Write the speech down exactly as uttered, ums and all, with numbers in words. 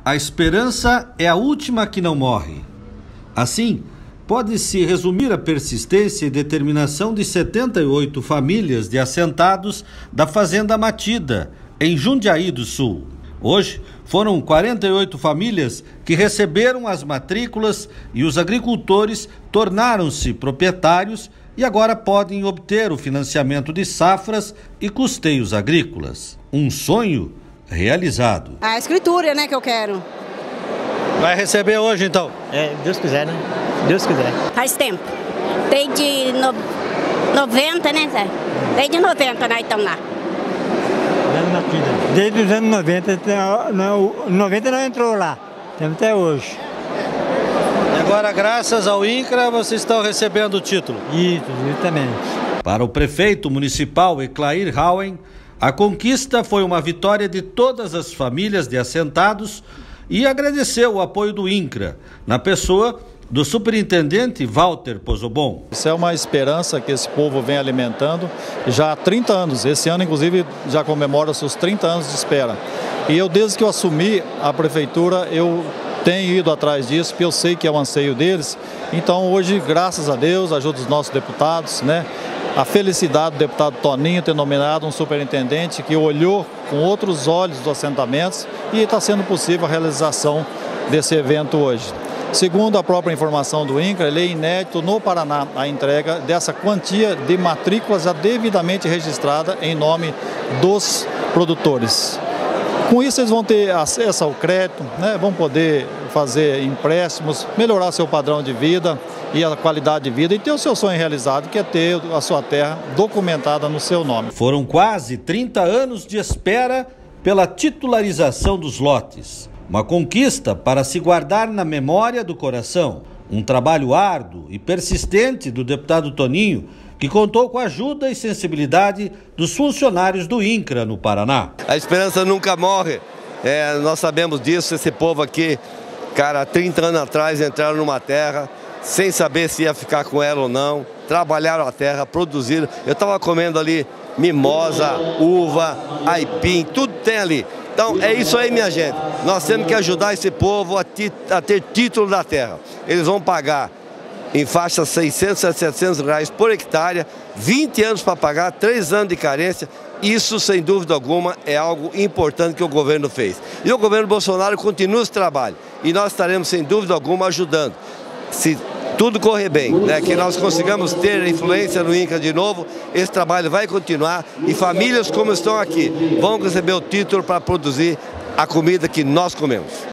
A esperança é a última que não morre. Assim, pode-se resumir a persistência e determinação de setenta e oito famílias de assentados da Fazenda Matida, em Jundiaí do Sul. Hoje, foram quarenta e oito famílias que receberam as matrículas e os agricultores tornaram-se proprietários e agora podem obter o financiamento de safras e custeios agrícolas. Um sonho realizado. A escritura, né, que eu quero. Vai receber hoje, então? É, Deus quiser, né? Deus quiser. Faz tempo. Desde no... noventa, né, Zé? Desde noventa nós estamos lá. Desde os anos noventa, noventa não entrou lá, temos até hoje. E agora, graças ao INCRA, vocês estão recebendo o título? Isso, justamente. Para o prefeito municipal Eclair Houen, a conquista foi uma vitória de todas as famílias de assentados e agradeceu o apoio do INCRA, na pessoa do superintendente Walter Pozobon. Isso é uma esperança que esse povo vem alimentando já há trinta anos. Esse ano, inclusive, já comemora seus trinta anos de espera. E eu, desde que eu assumi a prefeitura, eu tenho ido atrás disso, porque eu sei que é o anseio deles. Então, hoje, graças a Deus, ajuda os nossos deputados, né? A felicidade do deputado Toninho ter nomeado um superintendente que olhou com outros olhos dos assentamentos e está sendo possível a realização desse evento hoje. Segundo a própria informação do INCRA, ele é inédito no Paraná a entrega dessa quantia de matrículas já devidamente registrada em nome dos produtores. Com isso, eles vão ter acesso ao crédito, né? Vão poder fazer empréstimos, melhorar seu padrão de vida e a qualidade de vida e ter o seu sonho realizado, que é ter a sua terra documentada no seu nome. Foram quase trinta anos de espera pela titularização dos lotes. Uma conquista para se guardar na memória do coração. Um trabalho árduo e persistente do deputado Toninho, que contou com a ajuda e sensibilidade dos funcionários do INCRA no Paraná. A esperança nunca morre, é, nós sabemos disso. Esse povo aqui, cara, trinta anos atrás entraram numa terra sem saber se ia ficar com ela ou não, trabalharam a terra, produziram. Eu estava comendo ali mimosa, uva, aipim, tudo tem ali. Então é isso aí, minha gente, nós temos que ajudar esse povo a, a ter título da terra. Eles vão pagar em faixa seiscentos a setecentos reais por hectare, vinte anos para pagar, três anos de carência. Isso, sem dúvida alguma, é algo importante que o governo fez. E o governo Bolsonaro continua esse trabalho. E nós estaremos, sem dúvida alguma, ajudando. Se tudo correr bem, né, que nós consigamos ter influência no INCRA de novo, esse trabalho vai continuar e famílias como estão aqui vão receber o título para produzir a comida que nós comemos.